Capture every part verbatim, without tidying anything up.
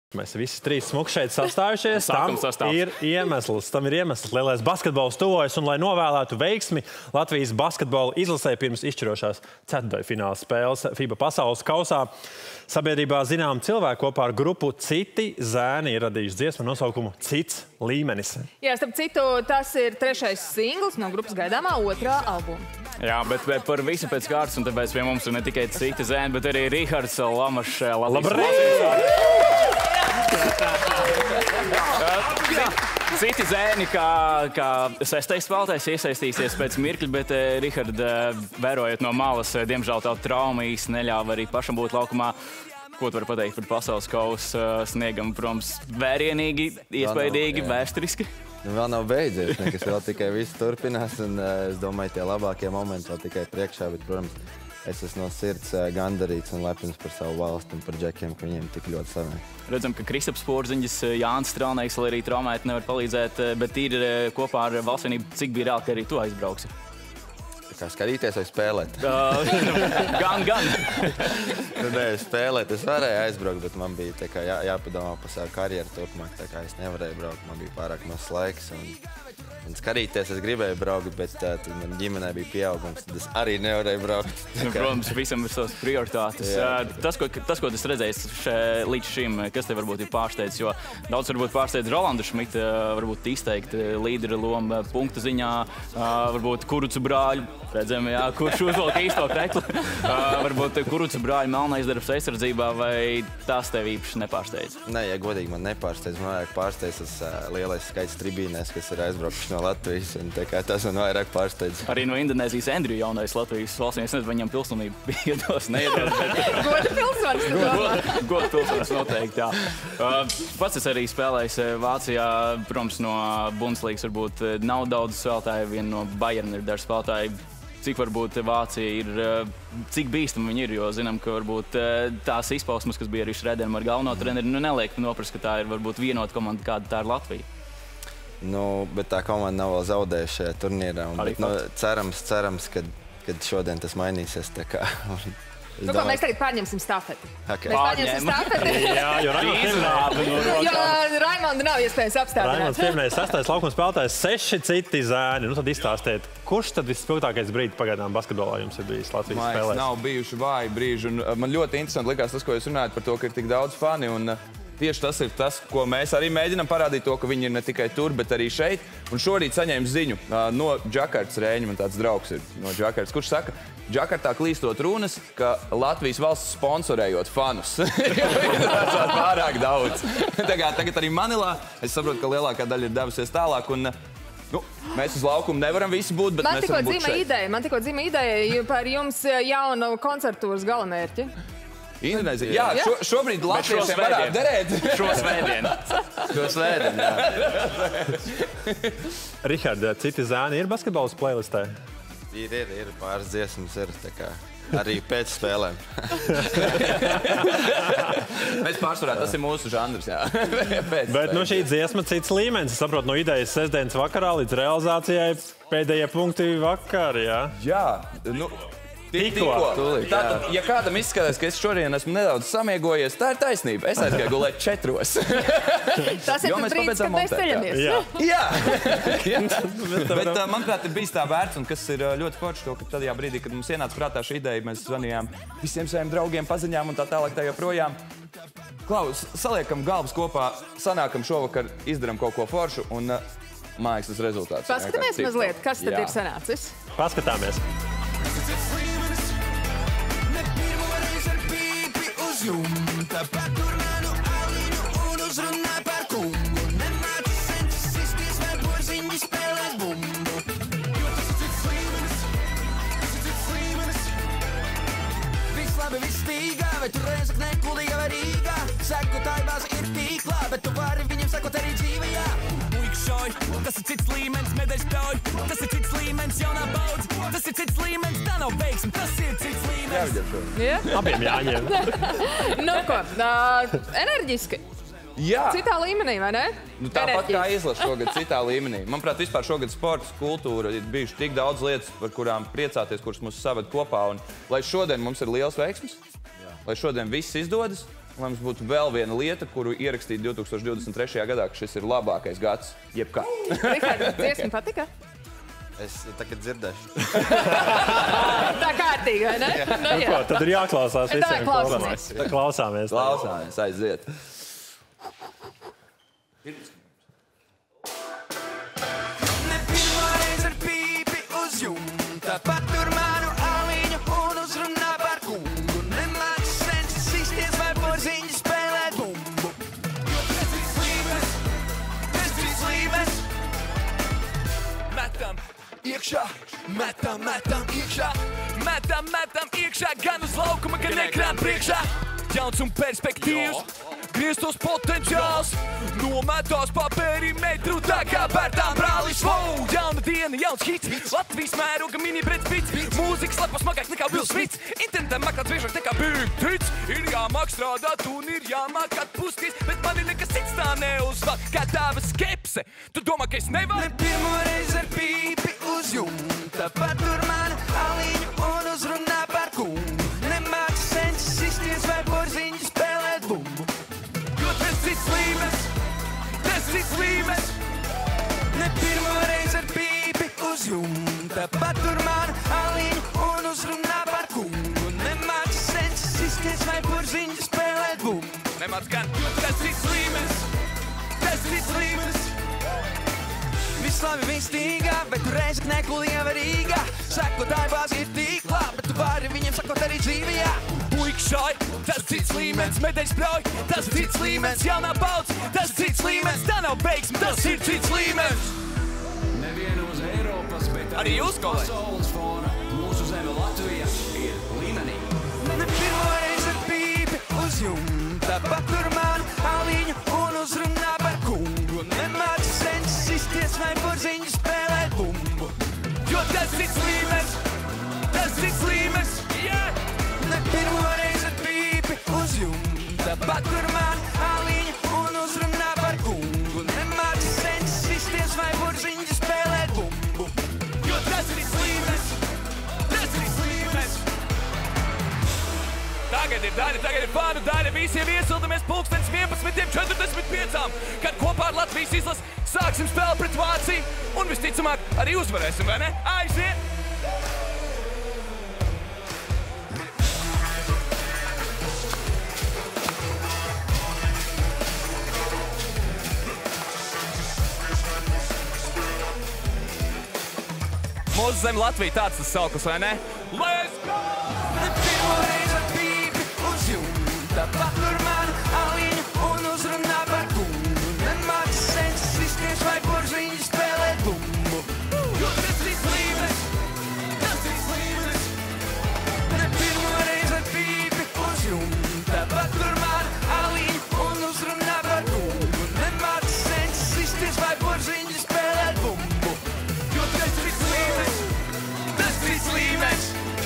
Mēs visi trīs smuki šeit sastājušies. Tam ir iemesls. Tam ir iemesls. Lielais basketbols tuvojas, un lai novēlētu veiksmi Latvijas basketbola izlasē pirms izšķirošās ceturtdaļfināla spēles FIBA pasaules kausā, sabiedrībā zinām cilvēki kopā ar grupu Citi zēni ir radījuši dziesmu nosaukumu Cits līmenis. Jā, starp citu, tas ir trešais singls no grupas gaidāmā otrā albuma. Jā, bet par visu pēc kārtas, un tāpēc pie mums ir ne tikai Citi zēni, bet arī Rihards Lamašs. Labrīt! Citi zēni, kā, kā sestais spēlētājs iesaistīsies pēc mirkļa, bet, Rihard, vērojot no malas, diemžēl tā trauma īsti neļāva arī pašam būt laukumā. Ko tu vari pateikt par pasaules kausa sniegam, protams, vērienīgi, iespaidīgi, vēsturiski? Nu, vēl nav beidzies, nekas vēl tikai viss turpinās, un es domāju, tie labākie momenti vēl tikai priekšā, bet, protams, es esmu no sirds gandarīts un lepns par savu valsti un par džekiem, ka viņiem tik ļoti savē. Redzam, ka Kristaps Porziņģis, Jānis Strānējs, lai arī traumēti nevar palīdzēt, bet ir kopā ar valstsvienību, cik bija reāli, ka arī tu aizbrauksi? Kā skatīties vai spēlēt? Gan, gan. Nē, spēlēt es varēju aizbraukt, bet man bija tā kā jā, jāpadomā par savu karjeru turpmāk, tā kā es nevarēju braukt, man bija pārāk mazs laiks. Un, un skatīties es gribēju braukt, bet tā, tad man ģimenē bija pieaugums, tad es arī nevarēju braukt. Nu, protams, visam ir savas prioritātes. Jā. Tas, ko, tas, ko es redzēju še, līdz šim, kas te varbūt ir pārsteidz, jo daudz varbūt pārsteidz Rolandu Šmita, varbūt izteikt līdera loma punktu ziņā, varbūt Kurucu brāļu. Redzam, jā, kurš uzvalk īsto krekli. Uh, varbūt Kurucu brāļu melnais darbs aizsardzībā, vai tās tev īpaši nepārsteidz? Nē, ja godīgi man nepārsteidz, man vairāk pārsteidz tas uh, lielais skaits tribīnēs, kas ir aizbraukuši no Latvijas, un tā kā tas man vairāk pārsteidz. Arī no Indonēzijas Andriju jaunais Latvijas valsts, es nezinu, viņam pilsonību iedos, neiedos, bet... Goda pilsonis, tu domā? Goda pilsonis noteikti, jā. Uh, pats es arī spēlējis Vācijā, protams, no Bundeslīgas varbūt nav daudz spēlētāju, vien no Bayern ir daži spēlētāji. Cik varbūt Vācija ir, cik bīstami viņi ir, jo zinām, ka varbūt tās izpausmes, kas bija arī Šrederam ar galveno treneri, nu neliek noprast, ka tā ir varbūt vienota komanda, kāda tā ir Latvija. Nu, bet tā komanda nav vēl zaudējuši šajā turnīrā. Un, bet, nu, cerams, cerams, kad, kad šodien tas mainīsies. Tā kā, nu, ko, mēs tagad pārņemsim stafeti. Okay. Mēs pārņemsim stafeti. Jā, jo Raimonds jo Raimonda nav iespējams apstādināt. Raimonds pieminēja sastais laukuma spēlētājs, seši citi zēni. Nu, tad izstāstiet, kurš tad visspilgtākais brīdi pagaidām basketbolā jums ir bijis Latvijas spēlēs? spēlēs? Nav bijuši vāji brīži. Un man ļoti interesanti likās tas, ko jūs runājat par to, ka ir tik daudz fani. Un tieši tas ir tas, ko mēs arī mēģinām parādīt, to, ka viņi ir ne tikai tur, bet arī šeit. Un šorīt saņēmu ziņu no Džakartas Rēņa, man tāds draugs ir no Džakartas, kurš saka, Džakartā klīstot runas, ka Latvijas valsts sponsorējot fanus. Tas ir pārāk daudz. Tagad arī Manilā, es saprotu, ka lielākā daļa ir devusies tālāk. Un, nu, mēs uz laukumu nevaram visi būt, bet man mēs varam būt šeit. Ideja, man tikko dzima ideja par jums jaunu koncertūras galamērķi. Indonēzija. Jā, jā. Šo, šobrīd latviešiem varētu derēt. Šo svētdienu. Šo svētdienu, jā. Rihard, citi zēni ir basketbolas playlistē? Ir, ir, ir pāris dziesmas, ir tā kā arī pēc spēlēm. Mēs pārsvarā, tas ir mūsu žanrs, jā. Bet nu šī dziesma cits līmenis, es saprotu, no idejas sestdienas vakarā līdz realizācijai pēdējie punkti vakar, jā? Jā, nu... Tikko. Tātad, ja kādam izskatās, ka es šodien esmu nedaudz samiegojies, tā ir taisnība. Es aizgāju gulēt četros. Tas ir brīdis, kad mēs ceļamies. Jā. Jā. Bet, manuprāt, ir bijis tā vērts, un kas ir ļoti forši to, ka tajā brīdī, kad mums ienāca prātā šī ideja, mēs zvanījām visiem saviem draugiem, paziņām un tā tālāk tā joprojām. Klaus, saliekam galvas kopā, sanākam šovakar, izdaram kaut ko foršu un mākslas rezultāts. Paskatāmies mazliet, kas tad ir sanācis. Paskatāmies. Jumta paturmanu aulinu un uzrunāj par kungu. Nemāci senčas izties, vai porziņi spēlēt bumbu. Jo tas ir cits līmenis, tas ir cits līmenis. Viss labi, viss tīgā, vai tu Reizek nekuldīga vai Rīgā. Sekotāji bāzi ir tīklā, bet tu vari viņiem sekot arī dzīvajā. Muikšoj, tas ir cits līmenis, medaļas pļauj. Tas ir cits līmenis, jaunā baudz. Tas ir cits līmenis, tā nav veiksme, tas ir cits līmenis. Jā? Abiem jāņem. Nu ko, uh, enerģiski. Jā. Citā līmenī, vai ne? Nu, tāpat kā izlasa šogad citā līmenī. Manuprāt, vispār šogad sports, kultūra ir bijuši tik daudz lietas, par kurām priecāties, kuras mūs saved kopā. Un, lai šodien mums ir liels veiksmes, lai šodien viss izdodas, lai mums būtu vēl viena lieta, kuru ierakstīt divi tūkstoši divdesmit trešajā gadā, ka šis ir labākais gads jebkad. Rihard, dziesma patika? Es tagad dzirdēšu. Tā kārtīgi, vai ne? Nu, jā. Ko, tad ir jāklausās Tā visiem. klausāmies. Klausāmies. Klausāmies. Klausāmies, aiziet. Ne pirmo reizi ar pīpi uz jumta, patur manu aliņu un uzrunā par kungu. Nemāc sensis izties vai porziņu spēlēt bumbu. Jo tas ir slīmes, tas ir slīmes. Metam iekšā, metam, metam iekšā. Metam, metam iekšā, gan uz laukuma, gan ekrāna priekšā. Jauns un perspektīvs, grieztos potenciāls. Nometās pa perimetru, tā kā bērtām brālis. Wow, jauna diena, jauns hits. Latvijas mēroga mini-breds bits. Mūzikas lapas smagāk nekā Will Smits. Internetam maklāt biežāk nekā Big Tits. Ir jāmāk strādāt un ir jāmāk atpūsties, bet man ir nekas cits tā neuzvāk, kā tava skepse. Tu domā, ka es nevaru? Ne pirmo reizi ar pīpi uz jumta, patur manu aliņu un uzrunā par kungu. Nemāc sensis izties vai porziņu spēlēt bumbu. Jo tas ir slīmes, tas ir slīmes. Ne pirmo reizi ar pīpi uz jumta, patur manu aliņu un uzrunā par kungu. Nemāc sensis izties vai porziņu spēlēt bumbu. Nemāc gan, jo tas ir slīmes, tas ir slīmes. Viss labi, viss tīgā, bet tu reizi nekulījā var Rīgā. Sekotāji bāzi ir tīklā, bet tu vari viņiem sakot arī dzīvijā. Puikšai, tas cits līmenis, medaļas brauj, tas cits līmenis, jaunā paudze, tas cits līmenis, tā nav beigsme, tas ir cits līmenis. Nevienu uz Eiropas, bet Arī jūs, kolēģi? pasaules fona. Mūsu zeme Latvija ir līmenī. Ne pirmo reizi ar pīpi uz jumta, patur manu aliņu un uzrunā par kungu. Nemāc sensis izties vai porziņu spēlēt bumbu. Jo tas ir līmenis, tas ir līmenis, yeah! Ne pirmo reizi ar pīpi uz jumta, patur manu aliņu un uzrunā par kungu. Nemāc sensis izties vai porziņu spēlēt bumbu. Jo tas ir līmenis, tas ir līmenis. Tagad ir daļa, tagad ir fānu daļa, visiem iesildamies pulkstens vienpadsmit četrdesmit pieci, kad kopā ar Latvijas izlasi sāksim spēli pret Vāciju un visticamāk arī uzvarēsim, vai ne? Aiziet! Mūsu zem Latvija tāds tas sauklis, vai ne? Let's go! Ne pirmo reizi ar pīpi uz jumta, patur manu aliņu un uzrunā par kungu. Nemāc sensis izties vai porziņu spēlēt bumbu. Jo tas ir līmenis, tas ir līmenis. Ne pirmo reizi ar pīpi uz jumta, patur manu aliņu un uzrunā par kungu. Nemāc sensis izties vai porziņu spēlēt bumbu. Jo tas ir līmenis, tas ir līmenis.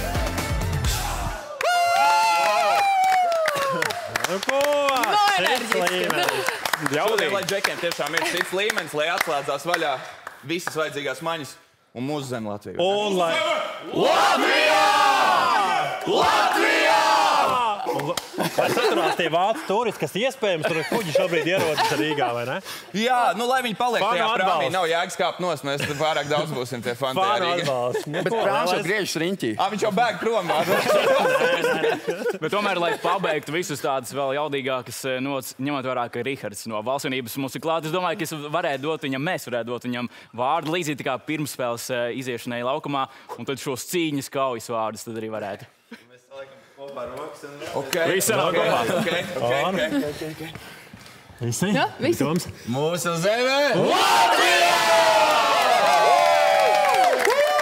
Nu, ko? Cits līmenis. Šodien, Jaudīgi. lai džekiem tiešām ir cits līmenis, lai atslēdzās vaļā visas vajadzīgās maņas un mūsu zem Latviju. Un lai... Latvijā! Latvijā! Vai saturās tie vācu turisti, kas iespējams tur kuģi šobrīd ierodas Rīgā, vai ne? Jā, nu lai viņi paliek Fanu tajā prāmī, atbalsts. nav jēgas kāpt nost, mēs tur pārāk daudz būsim tie fani tajā Fānu Rīgā. atbalsts. Nu, Bet ko, prāms jau lai- griežas riņķī. Ā, viņš jau bēg prom. Bet tomēr, lai pabeigtu visus tādus vēl jaudīgākus nots, ņemot vērā, ka Rihards no valstsvienības mums ir klāt, es domāju, ka es varētu dot viņam, mēs varētu dot viņam vārdu līdzīgi tā kā pirmspēles eh, iziešanai laukumā, un tad šos cīņas kaujas vārdus tad arī varētu. Mēs saliekam kopā rokas un... Okay. Visi sanāk okay. kopā. Okay. Okay. Okay. Okay. Visi? Jā, visi. Toms? Mūsu zeme! Latvijā!